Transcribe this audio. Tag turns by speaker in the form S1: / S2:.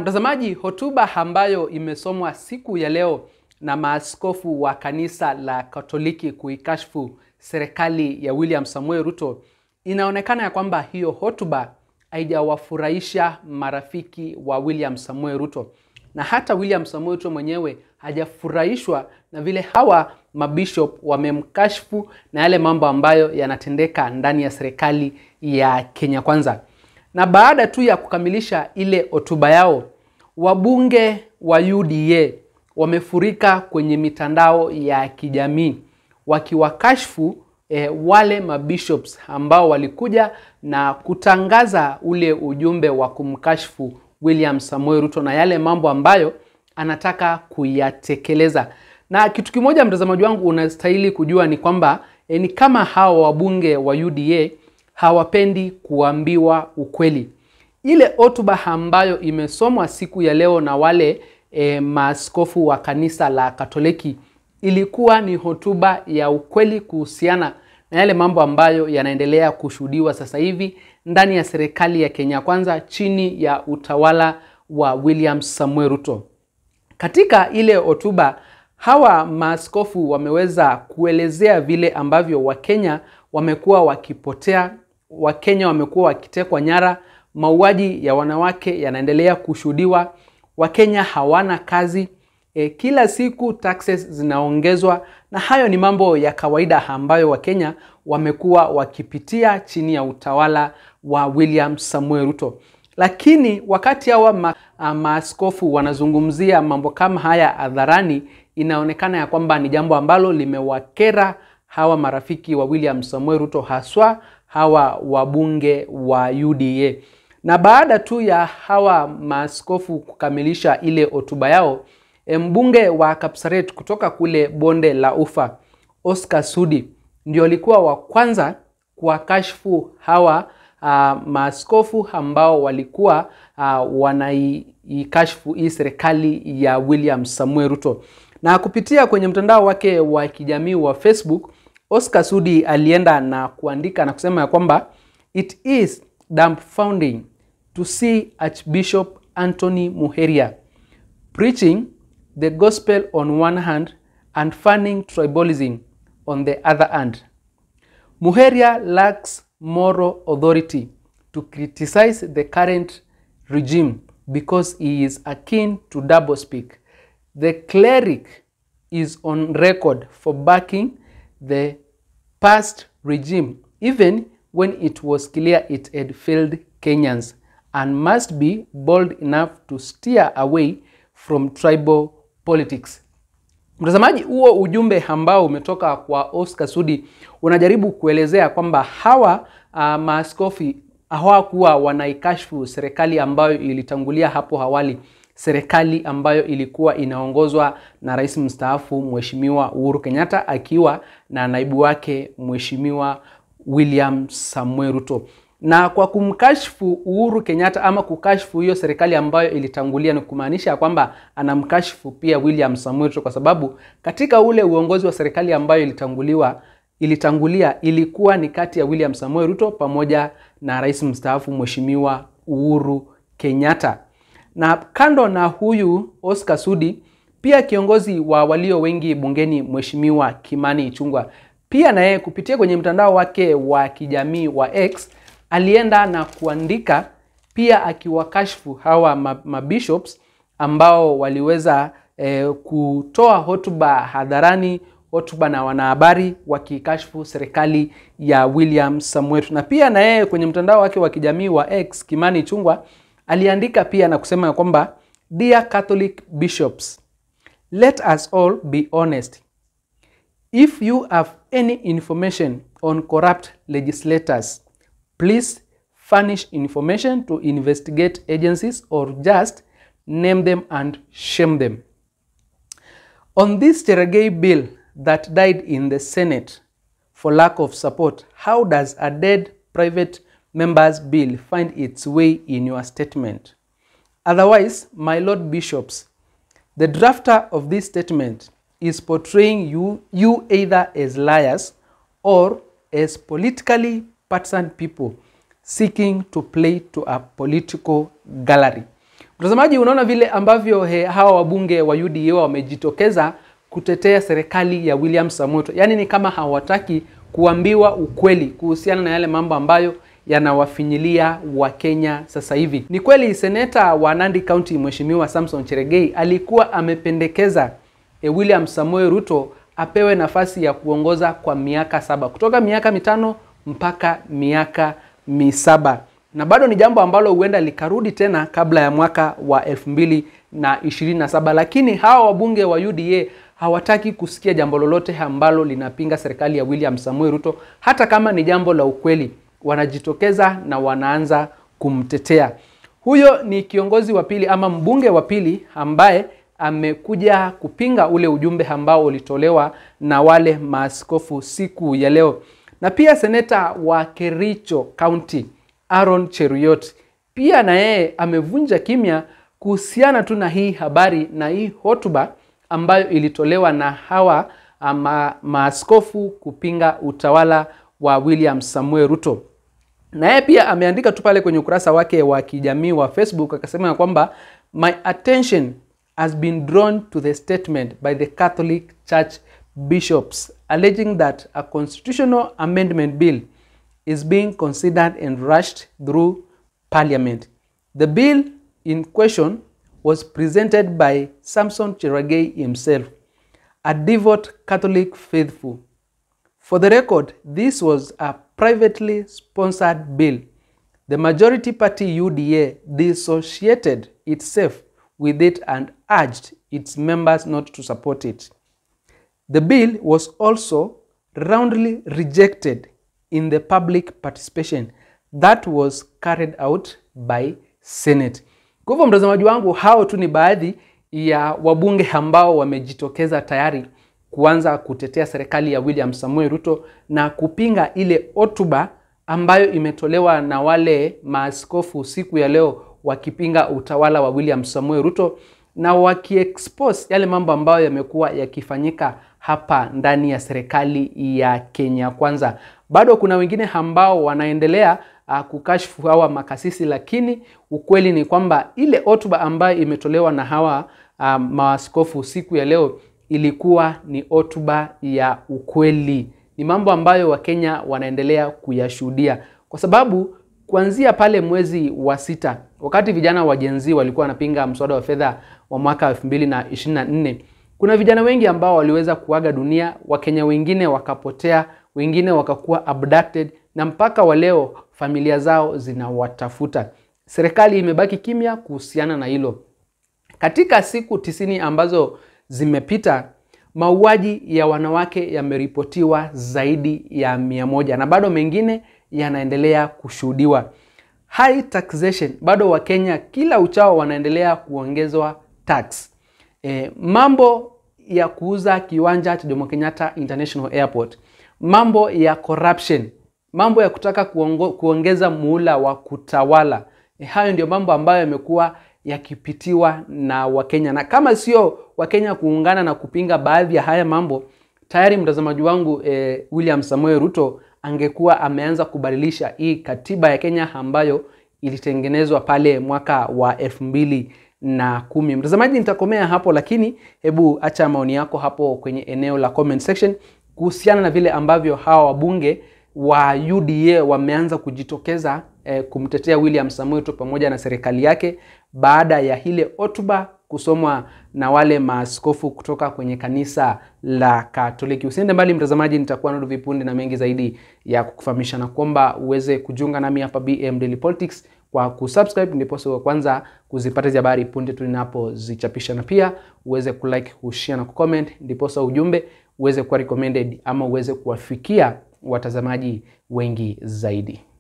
S1: Mtazamaji, hotuba ambayo imesomwa siku ya leo na maaskofu wa kanisa la Katoliki kuikashfu serikali ya William Samoei Ruto, inaonekana ya kwamba hiyo hotuba haijawafurahisha marafiki wa William Samoei Ruto. Na hata William Samoei Ruto mwenyewe hajafurahishwa na vile hawa mabishop wamemkashfu na yale mambo ambayo yanatendeka ndani ya serikali ya Kenya Kwanza. Na baada tu ya kukamilisha ile hotuba yao, wabunge wa UDA wamefurika kwenye mitandao ya kijamii wakiwakashfu wale mabishops ambao walikuja na kutangaza ule ujumbe wa kumkashfu William Samoei Ruto na yale mambo ambayo anataka kuyatekeleza. Na kitu kimoja mtazamaji wangu unastahili kujua ni kwamba ni kama hawa wabunge wa UDA hawapendi kuambiwa ukweli. Ile hotuba ambayo imesomwa siku ya leo na wale maaskofu wa kanisa la Katoliki ilikuwa ni hotuba ya ukweli kuhusiana na yale mambo ambayo yanaendelea kushuhudiwa sasa hivi ndani ya serikali ya Kenya Kwanza chini ya utawala wa William Samoei Ruto. Katika ile hotuba, hawa maaskofu wameweza kuelezea vile ambavyo Wakenya wamekuwa wakipotea, Wakenya wamekuwa wakitekwa nyara, mauaji ya wanawake yanaendelea kushuhudiwa, Wakenya hawana kazi, kila siku taxes zinaongezwa, na hayo ni mambo ya kawaida ambayo Wakenya wamekuwa wakipitia chini ya utawala wa William Samoei Ruto. Lakini wakati hawa maaskofu wanazungumzia mambo kama haya hadharani, inaonekana ya kwamba ni jambo ambalo limewakera hawa marafiki wa William Samoei Ruto, haswa hawa wabunge wa UDA. Na baada tu ya hawa maaskofu kukamilisha ile hotuba yao, mbunge wa Kapsaret kutoka kule bonde la Ufa, Oscar Sudi, ndio alikuwa wa kwanza kuwakashfu hawa maaskofu ambao walikuwa wanaikashfu hii serikali ya William Samoei Ruto. Na kupitia kwenye mtandao wake wa kijamii wa Facebook, Oscar Sudi alienda na kuandika na kusema ya kwamba it is dumbfounding to see Archbishop Anthony Muheria preaching the gospel on one hand and fanning tribalism on the other hand. Muheria lacks moral authority to criticize the current regime because he is akin to doublespeak. The cleric is on record for backing the past regime, even when it was clear it had failed Kenyans, and must be bold enough to steer away from tribal politics. Mtazamaji, huo ujumbe ambao umetoka kwa Oscar Sudi unajaribu kuelezea kwamba hawa maaskofu hawakuwa wanaikashfu serikali ambayo ilitangulia hapo awali, serikali ambayo ilikuwa inaongozwa na rais mstaafu Mheshimiwa Uhuru Kenyatta akiwa na naibu wake Mheshimiwa William Samoei Ruto. Na kwa kumkashfu Uhuru Kenyatta ama kukashfu hiyo serikali ambayo ilitangulia, ni kumaanisha kwamba anamkashfu pia William Samoei Ruto, kwa sababu katika ule uongozi wa serikali ambayo ilitangulia ilikuwa ni kati ya William Samoei Ruto pamoja na rais mstaafu Mheshimiwa Uhuru Kenyatta. Na kando na huyu Oscar Sudi, pia kiongozi wa walio wengi bungeni Mheshimiwa Kimani Ichung'wah, pia na yeye kupitia kwenye mtandao wake wa kijamii wa X alienda na kuandika pia akiwakashfu hawa mabishops ambao waliweza kutoa hotuba hadharani, hotuba na wanahabari wakikashfu serikali ya William Samoei Ruto. Na pia na yeye kwenye mtandao wake wa kijamii wa X, Kimani Ichung'wah, aliandika pia na kusema kwamba Dear Catholic Bishops, let us all be honest. If you have any information on corrupt legislators, please furnish information to investigate agencies or just name them and shame them. On this Cherargei bill that died in the Senate for lack of support, how does a dead private member's bill find its way in your statement? Otherwise, my Lord Bishops, the drafter of this statement is portraying you either as liars or as politically partisan people seeking to play to a political gallery. Mtazamaji, unaona vile ambavyo hawa wabunge wa UDA wamejitokeza kutetea serikali ya William Samoei Ruto. Yaani ni kama hawataki kuambiwa ukweli kuhusiana na yale mambo ambayo yanawafinyilia wa Kenya sasa hivi. Ni kweli seneta wa Nandi County Mheshimiwa Samson Cherargei alikuwa amependekeza William Samoei Ruto apewe nafasi ya kuongoza kwa miaka 7, kutoka miaka 5 mpaka miaka 7. Na bado ni jambo ambalo huenda likarudi tena kabla ya mwaka wa 2027, lakini hawa wabunge wa UDA hawataki kusikia jambo lolote ambalo linapinga serikali ya William Samoei Ruto, hata kama ni jambo la ukweli. Wanajitokeza na wanaanza kumtetea. Huyo ni kiongozi wa pili ama mbunge wa pili ambaye amekuja kupinga ule ujumbe ambao ulitolewa na wale maaskofu siku ya leo. Na pia seneta wa Kericho County Aaron Cheruiyot pia na yeye amevunja kimya kuhusiana tu na hii habari na hii hotuba ambayo ilitolewa na hawa maaskofu kupinga utawala wa William Samoei Ruto. Na yeye pia ameandika tu pale kwenye ukurasa wake wa kijamii wa Facebook akasema kwamba my attention has been drawn to the statement by the Catholic Church bishops alleging that a constitutional amendment bill is being considered and rushed through Parliament. The bill in question was presented by Samson Cherargei himself, a devout Catholic faithful. For the record, this was a privately sponsored bill. The majority party UDA dissociated itself with it and urged its members not to support it. The bill was also roundly rejected in the public participation that was carried out by Senate. Kwa hivyo mtazamaji wangu, hao tu ni baadhi ya wabunge ambao wamejitokeza tayari kuanza kutetea serikali ya William Samoei Ruto na kupinga ile hotuba ambayo imetolewa na wale maaskofu siku ya leo wakipinga utawala wa William Samoei Ruto na wakiexpose yale mambo ambayo yamekuwa yakifanyika hapa ndani ya serikali ya Kenya Kwanza. Bado kuna wengine ambao wanaendelea kukashifu hawa makasisi, lakini ukweli ni kwamba ile hotuba ambayo imetolewa na hawa maaskofu siku ya leo ilikuwa ni hotuba ya ukweli. Ni mambo ambayo Wakenya wanaendelea kuyashuhudia, kwa sababu kuanzia pale mwezi wa 6 wakati vijana wa Gen Z walikuwa wanapinga mswada wa fedha wa mwaka 2024, kuna vijana wengi ambao waliweza kuaga dunia, Wakenya wengine wakapotea, wengine wakakuwa abducted, na mpaka wa leo familia zao zinawatafuta. Serikali imebaki kimya kuhusiana na hilo. Katika siku 90 ambazo zimepita, mauaji ya wanawake yameripotiwa zaidi ya 100 na bado mengine yanaendelea kushuhudiwa. High taxation, bado Wakenya kila uchao wanaendelea kuongezwa tax. Mambo ya kuuza kiwanja cha Jomo Kenyatta International Airport, mambo ya corruption, mambo ya kutaka kuongeza muhula wa kutawala. Hayo ndio mambo ambayo yamekuwa yakipitiwa na Wakenya, na kama sio Wakenya kuungana na kupinga baadhi ya haya mambo, tayari mtazamaji wangu William Samoei Ruto angekuwa ameanza kubadilisha hii katiba ya Kenya ambayo ilitengenezwa pale mwaka wa 2010. Mtazamaji, nitakomea hapo, lakini hebu acha maoni yako hapo kwenye eneo la comment section kuhusiana na vile ambavyo hawa wabunge wa UDA wameanza kujitokeza kumtetea William Samoei Ruto pamoja na serikali yake baada ya ile hotuba kusomwa na wale maaskofu kutoka kwenye kanisa la Katoliki. Usiende mbali mtazamaji, nitakuwa na vipunde na mengi zaidi ya kukufahamisha, na kuomba uweze kujiunga nami hapa BM Daily Politics kwa kusubscribe, ndipo wa kwanza kuzipata hizo habari punde tunapozichapisha, na pia uweze kulike, kushare na kucomment, ndipo ujumbe uweze kuwa recommended ama uweze kuwafikia watazamaji wengi zaidi.